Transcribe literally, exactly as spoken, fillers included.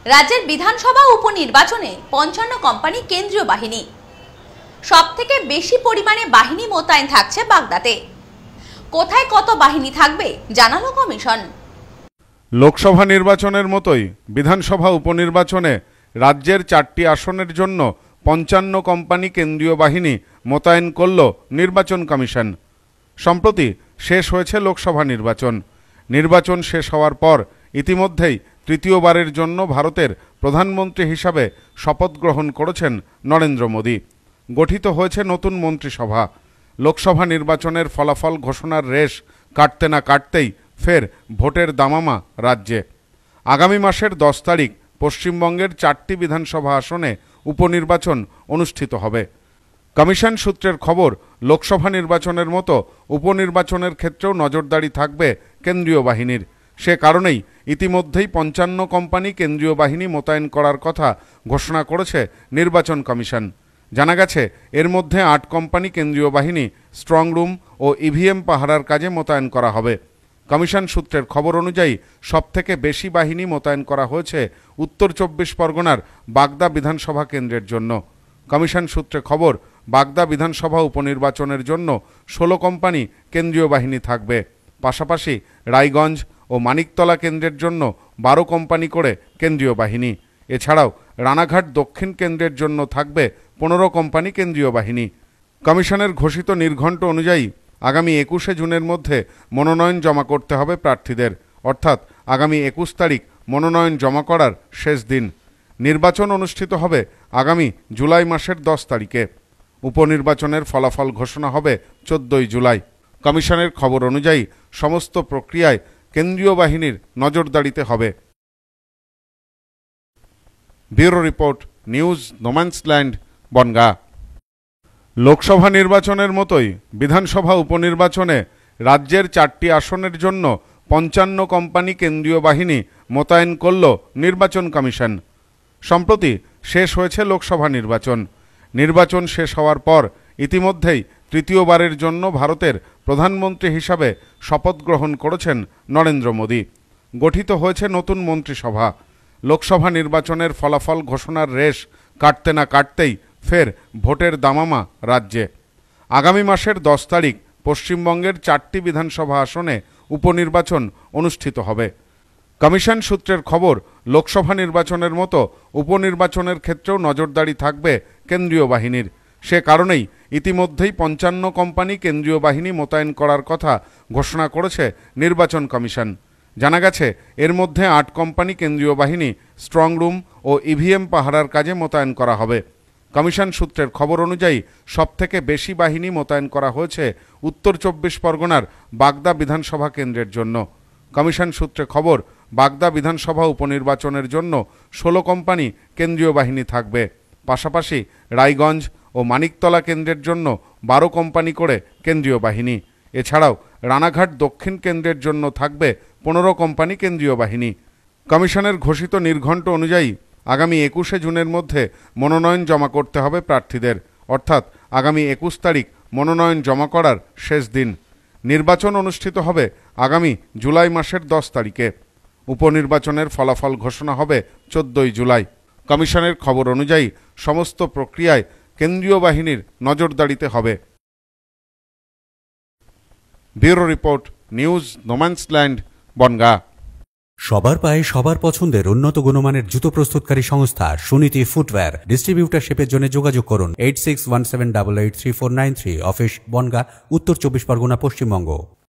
রাজ্যের বিধানসভা উপনির্বাচনে পঞ্চান্ন কোম্পানি কেন্দ্রীয় বাহিনী, সবথেকে বেশি পরিমাণে বাহিনী মোতায়েন থাকছে বাগদাতে। কোথায় কত বাহিনী থাকবে জানালো কমিশন। লোকসভা নির্বাচনের মতোই বিধানসভা উপনির্বাচনে রাজ্যের চারটি আসনের জন্য পঞ্চান্ন কোম্পানি কেন্দ্রীয় বাহিনী মোতায়েন করল নির্বাচন কমিশন। সম্প্রতি শেষ হয়েছে লোকসভা নির্বাচন। নির্বাচন শেষ হওয়ার পর ইতিমধ্যেই তৃতীয়বারের জন্য ভারতের প্রধানমন্ত্রী হিসাবে শপথ গ্রহণ করেছেন নরেন্দ্র মোদী। গঠিত হয়েছে নতুন মন্ত্রিসভা। লোকসভা নির্বাচনের ফলাফল ঘোষণার রেশ কাটতে না কাটতেই ফের ভোটের দামামা রাজ্যে। আগামী মাসের দশ তারিখ পশ্চিমবঙ্গের চারটি বিধানসভা আসনে উপনির্বাচন অনুষ্ঠিত হবে। কমিশন সূত্রের খবর, লোকসভা নির্বাচনের মতো উপনির্বাচনের ক্ষেত্রেও নজরদারি থাকবে কেন্দ্রীয় বাহিনীর। সে কারণেই ইতিমধ্যেই পঞ্চান্ন কোম্পানি কেন্দ্রীয় বাহিনী মোতায়েন করার কথা ঘোষণা করেছে নির্বাচন কমিশন। জানা গেছে, এর মধ্যে আট কোম্পানি কেন্দ্রীয় বাহিনী স্ট্রং রুম ও ইভিএম পাহারার কাজে মোতায়েন করা হবে। কমিশন সূত্রের খবর অনুযায়ী সবথেকে বেশি বাহিনী মোতায়েন করা হয়েছে উত্তর চব্বিশ পরগনার বাগদা বিধানসভা কেন্দ্রের জন্য। কমিশন সূত্রে খবর, বাগদা বিধানসভা উপনির্বাচনের জন্য ষোলো কোম্পানি কেন্দ্রীয় বাহিনী থাকবে। পাশাপাশি রায়গঞ্জ ও মানিকতলা কেন্দ্রের জন্য বারো কোম্পানি করে কেন্দ্রীয় বাহিনী। এছাড়াও রানাঘাট দক্ষিণ কেন্দ্রের জন্য থাকবে পনেরো কোম্পানি কেন্দ্রীয় বাহিনী। কমিশনের ঘোষিত নির্ঘণ্ট অনুযায়ী আগামী একুশে জুনের মধ্যে মনোনয়ন জমা করতে হবে প্রার্থীদের, অর্থাৎ আগামী একুশ তারিখ মনোনয়ন জমা করার শেষ দিন। নির্বাচন অনুষ্ঠিত হবে আগামী জুলাই মাসের দশ তারিখে। উপনির্বাচনের ফলাফল ঘোষণা হবে চোদ্দই জুলাই। কমিশনের খবর অনুযায়ী সমস্ত প্রক্রিয়ায় কেন্দ্রীয় বাহিনীর নজরদারিতে হবে। Bureau report, news No Man's Land, Bongaon. Lok Sabha নির্বাচনের মতোই বিধানসভা উপনির্বাচনে রাজ্যের চারটি আসনের জন্য পঞ্চান্ন কোম্পানি কেন্দ্রীয় বাহিনী মোতায়েন করল নির্বাচন কমিশন। সম্প্রতি শেষ হয়েছে লোকসভা নির্বাচন। নির্বাচন শেষ হওয়ার পর ইতিমধ্যেই তৃতীয়বারের জন্য ভারতের প্রধানমন্ত্রী হিসাবে শপথ গ্রহণ করেছেন নরেন্দ্র মোদী। গঠিত হয়েছে নতুন মন্ত্রিসভা। লোকসভা নির্বাচনের ফলাফল ঘোষণার রেশ কাটতে না কাটতেই ফের ভোটের দামামা রাজ্যে। আগামী মাসের দশ তারিখ পশ্চিমবঙ্গের চারটি বিধানসভা আসনে উপনির্বাচন অনুষ্ঠিত হবে। কমিশন সূত্রের খবর, লোকসভা নির্বাচনের মতো উপনির্বাচনের ক্ষেত্রেও নজরদারি থাকবে কেন্দ্রীয় বাহিনীর। সে কারণেই ইতিমধ্যেই পঞ্চান্ন কোম্পানি কেন্দ্রীয় বাহিনী মোতায়েন করার কথা ঘোষণা করেছে নির্বাচন কমিশন। জানা গেছে, এর মধ্যে আট কোম্পানি কেন্দ্রীয় বাহিনী স্ট্রং রুম ও ইভিএম পাহারার কাজে মোতায়েন করা হবে। কমিশন সূত্রের খবর অনুযায়ী সবথেকে বেশি বাহিনী মোতায়েন করা হয়েছে উত্তর চব্বিশ পরগনার বাগদা বিধানসভা কেন্দ্রের জন্য। কমিশন সূত্রে খবর, বাগদা বিধানসভা উপনির্বাচনের জন্য ষোলো কোম্পানি কেন্দ্রীয় বাহিনী থাকবে। পাশাপাশি রায়গঞ্জ ও মানিকতলা কেন্দ্রের জন্য বারো কোম্পানি করে কেন্দ্রীয় বাহিনী। এছাড়াও রানাঘাট দক্ষিণ কেন্দ্রের জন্য থাকবে পনেরো কোম্পানি কেন্দ্রীয় বাহিনী। কমিশনের ঘোষিত নির্ঘণ্ট অনুযায়ী আগামী একুশে জুনের মধ্যে মনোনয়ন জমা করতে হবে প্রার্থীদের, অর্থাৎ আগামী একুশ তারিখ মনোনয়ন জমা করার শেষ দিন। নির্বাচন অনুষ্ঠিত হবে আগামী জুলাই মাসের দশ তারিখে। উপনির্বাচনের ফলাফল ঘোষণা হবে চোদ্দই জুলাই। কমিশনের খবর অনুযায়ী সমস্ত প্রক্রিয়ায় কেন্দ্রীয় বাহিনীর নজরদারিতে হবে। Bureau report, news No Man's Land, Bongaon. সবার পায়ে সবার পছন্দের উন্নত গুণমানের জুতো প্রস্তুতকারী সংস্থা সুনীতি ফুটওয়্যার। ডিস্ট্রিবিউটারশিপের জন্য যোগাযোগ করুন eight six one seven double eight three four nine three. Office Bongaon, উত্তর চব্বিশ পরগনা, পশ্চিমবঙ্গ।